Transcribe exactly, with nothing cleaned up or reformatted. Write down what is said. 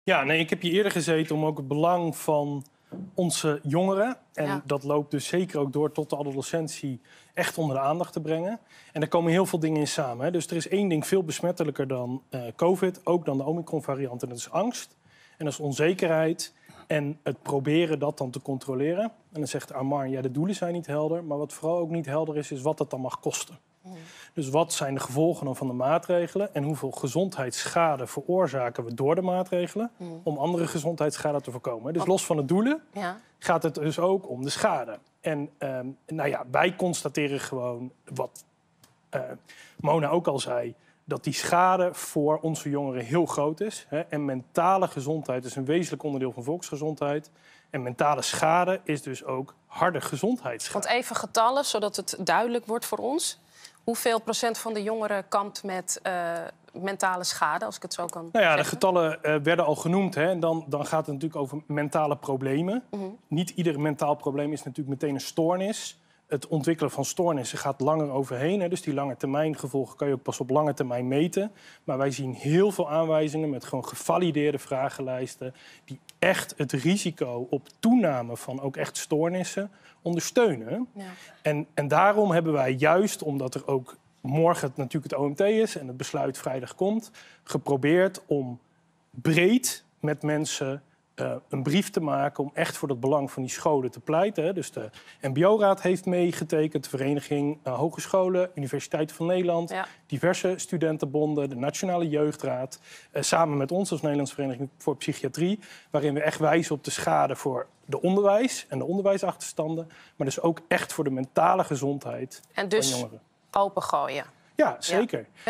Ja, nee, ik heb hier eerder gezeten om ook het belang van onze jongeren... en Ja. dat loopt dus zeker ook door tot de adolescentie... echt onder de aandacht te brengen. En daar komen heel veel dingen in samen. Hè. Dus er is één ding veel besmettelijker dan uh, COVID... ook dan de Omicron-variant, en dat is angst. En dat is onzekerheid. En het proberen dat dan te controleren. En dan zegt Armand, ja, de doelen zijn niet helder... maar wat vooral ook niet helder is, is wat het dan mag kosten. Mm. Dus wat zijn de gevolgen dan van de maatregelen... en hoeveel gezondheidsschade veroorzaken we door de maatregelen... Mm. om andere gezondheidsschade te voorkomen. Dus los van de doelen ja. gaat het dus ook om de schade. En um, nou ja, wij constateren gewoon, wat uh, Mona ook al zei... dat die schade voor onze jongeren heel groot is. Hè? En mentale gezondheid is een wezenlijk onderdeel van volksgezondheid. En mentale schade is dus ook harde gezondheidsschade. Want even getallen, zodat het duidelijk wordt voor ons. Hoeveel procent van de jongeren kampt met uh, mentale schade, als ik het zo kan Nou ja, zeggen? de getallen uh, werden al genoemd. Hè? En dan, dan gaat het natuurlijk over mentale problemen. Mm-hmm. Niet ieder mentaal probleem is natuurlijk meteen een stoornis. Het ontwikkelen van stoornissen gaat langer overheen. Hè? Dus die lange termijn gevolgen kan je ook pas op lange termijn meten. Maar wij zien heel veel aanwijzingen met gewoon gevalideerde vragenlijsten... die echt het risico op toename van ook echt stoornissen ondersteunen. Ja. En, en daarom hebben wij juist, omdat er ook morgen het natuurlijk het O M T is... en het besluit vrijdag komt, geprobeerd om breed met mensen... Uh, een brief te maken om echt voor het belang van die scholen te pleiten. Hè. Dus de M B O-raad heeft meegetekend, de Vereniging uh, Hogescholen, Universiteiten van Nederland... Ja. diverse studentenbonden, de Nationale Jeugdraad... Uh, samen met ons als Nederlandse Vereniging voor Psychiatrie... waarin we echt wijzen op de schade voor de onderwijs en de onderwijsachterstanden... maar dus ook echt voor de mentale gezondheid en dus van jongeren. Opengooien. Ja, zeker. Ja.